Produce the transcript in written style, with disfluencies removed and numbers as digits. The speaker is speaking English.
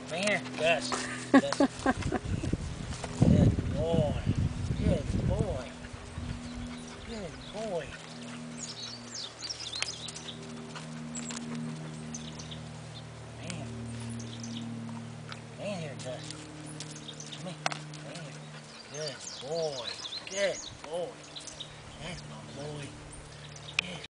Come here, Gus. Gus. Good boy. Good boy. Good boy. Man. Man here, Gus. Come here. Man here. Good boy. Good boy. That's my boy.